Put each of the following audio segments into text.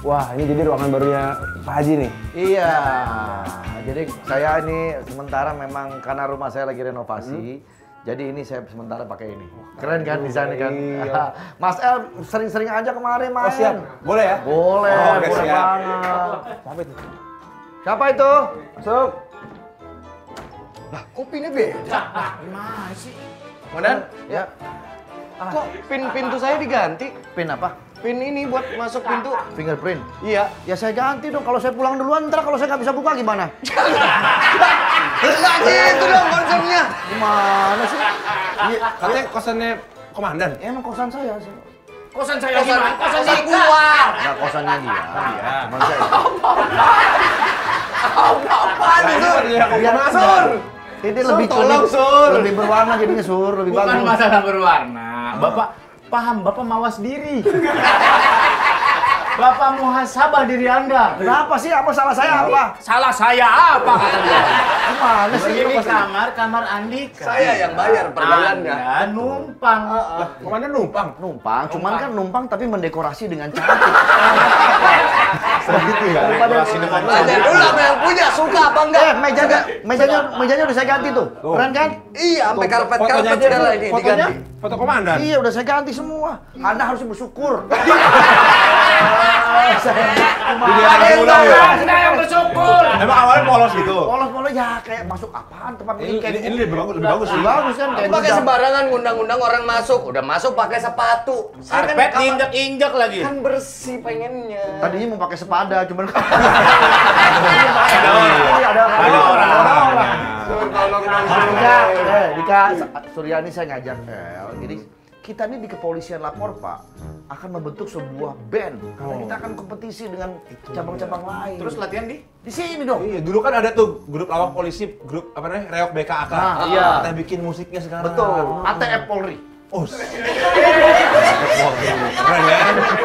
Wah, ini jadi ruangan barunya Pak Haji nih? Iya, jadi saya ini sementara memang karena rumah saya lagi renovasi, jadi ini saya sementara pakai ini. Keren kan desainnya kan? Iya. Mas El sering-sering aja kemarin main. Oh siap, boleh ya? Boleh, oke, boleh siap. banget. Siapa itu? Siapa itu? Masuk. Lah, kok pinnya beda? Gimana sih? Komandan, Ya. kok pintu saya diganti? Pin apa? Pin ini buat masuk pintu. Fingerprint. Iya. Ya saya ganti dong. Kalau saya pulang duluan, ntar kalau saya nggak bisa buka gimana? Enggak gitu dong konsepnya. Gimana sih? Iya, katanya kosannya komandan. Ya, emang kosan saya sih. Kosan saya gimana? Kosan Kosan Dika. gua. Nggak kosannya dia. Iya. Cuman saya. Apaan itu? Biar Sur. Ini Sur, lebih tolong, Sur. lebih berwarna jadinya Sur, lebih Bukan bagus. masalah berwarna. Bapak paham, Bapak mawas diri. Bapak muhasabah diri Anda. Kenapa sih? Apa salah saya apa? Salah saya apa kata dia? Gimana sih? Ini kamar Andika. Saya yang bayar perjalanannya. Anda numpang. Komandan numpang. Numpang, cuman kan numpang tapi mendekorasi dengan cantik. Begitu ya. Dekorasi dengan Tanya dulu sama yang punya, suka apa enggak? Mejanya udah saya ganti tuh. Keren kan? Iya, sampai Fotonya karpet-karpet aja, segala ini fotonya diganti. foto komandan. Iya, udah saya ganti semua. Anda harus bersyukur. Ada yang ulang ya? Anda yang bersyukur. Emang awalnya polos gitu. Polos-polos ya kayak masuk apaan tempat ini kayak Ini lebih bagus sih. bagus kan kayak Pakai gudang. sembarangan ngundang-undang orang masuk, udah masuk pakai sepatu. Saya kan Karpet kamar- injek-injek lagi. kan bersih pengennya. Tadinya mau pakai sepada, cuman Ada orang. Sur, tolong dong, Dika, Sur. Dika, Suryani saya ngajak jadi kita ini di kepolisian lapor Pak akan membentuk sebuah band karena kita akan kompetisi dengan cabang-cabang lain. Terus latihan di? Di sini dong. Iya, dulu kan ada tuh grup lawak polisi, grup apa namanya? Reok BKAK. Nah, iya. Kita bikin musiknya sekarang. Betul. ATF Polri. Oh. Keren ya.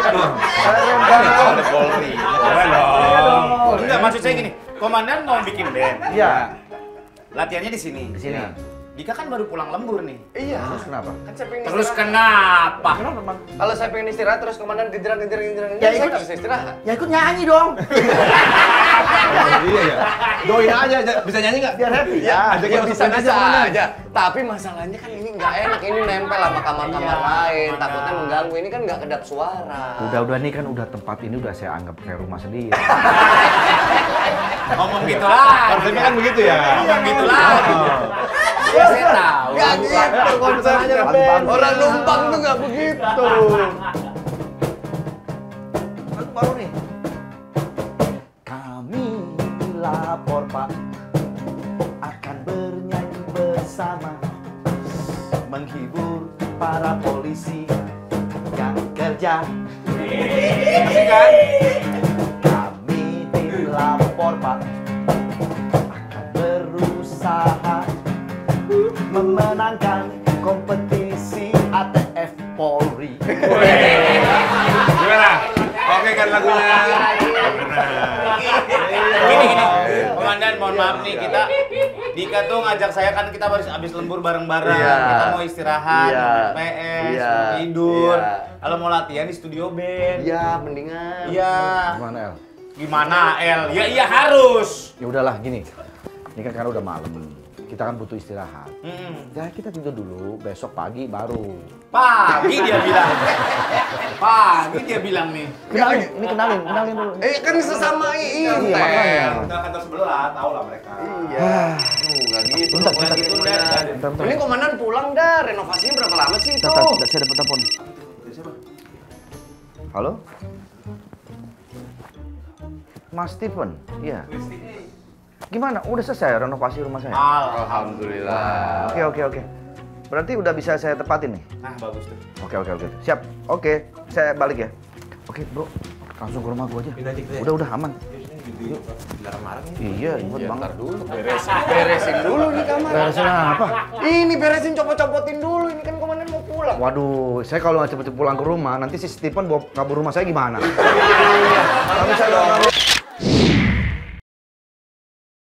Ada Polri. Keren dong. Enggak, maksud saya gini. Komandan mau bikin band. Iya. Latihannya di sini. Di sini. Dika kan baru pulang lembur nih. Iya. Terus kenapa? Kan saya pengen Terus istirahat. kenapa? Kenapa, Bang? Kalau saya pengen istirahat terus komandan dijerat. Ya, Saya ikut. nggak bisa istirahat. Ya ikut nyanyi dong. Iya ya. Doain aja, bisa nyanyi nggak? Biar happy. Ya, ajakin Ya masuk bisa band bisa komandan. aja. Tapi masalahnya kan ini nggak enak. Ini nempel sama kamar-kamar Iya, lain. mana. Takutnya mengganggu. Ini kan nggak kedap suara. Udah nih kan udah tempat ini udah saya anggap kayak rumah sendiri. Ngomong gitu lah. Konsepnya kan begitu ya. Ngomong gitu lah. Ya saya tahu. Nggak gitu konsepnya. Bagus. Orang numpang tuh nggak begitu. Lagu baru nih. Kami lapor Pak akan bernyanyi bersama menghibur para polisi yang kerja. Kan? Kami tim lapor Pak akan berusaha memenangkan kompetisi ATF Polri. Gimana? Oke kan lagunya? Gini. Komandan, mohon maaf nih kita Dika tuh ngajak saya kan kita baru habis lembur bareng-bareng. Iya. Kita mau istirahat, Iya. mau main PS, Iya. mau tidur. Iya. Kalau mau latihan di studio band. Iya, mendingan. Iya. Gimana El? Gimana, El? Ya iya harus. Ya udahlah gini. Ini kan karena udah malam. Kita kan butuh istirahat. Ya kita tidur dulu, besok pagi baru. Pagi dia bilang. Pagi dia bilang nih. Kenalin dulu. Kan sesama Iya, ini. makanya. Kantor sebelah, tahu lah mereka. Iya. Nggak gitu. Bentar, nggak gitu, bentar. Dan. Bentar. Ini komandan pulang dah. Renovasinya berapa lama sih itu? Saya dapat telepon. Halo? Mas Steven, iya. Gimana? Udah selesai renovasi rumah saya? Alhamdulillah. Oke. Berarti udah bisa saya tepatin nih? Nah, bagus tuh. Oke. Siap. Oke, saya balik ya. Oke, bro. Langsung ke rumah gua aja. Pindah aja gitu ya? Udah aman. Dilarang-larang nih. Iya, ribet banget. Ntar dulu. Beresin dulu nih kamar. Beresin apa? Ini beresin copot-copotin dulu. Ini kan komandan mau pulang. Waduh, saya kalau nggak cepet-cepet pulang ke rumah, nanti si Stephen bawa kabur rumah saya gimana? Nggak bisa dong.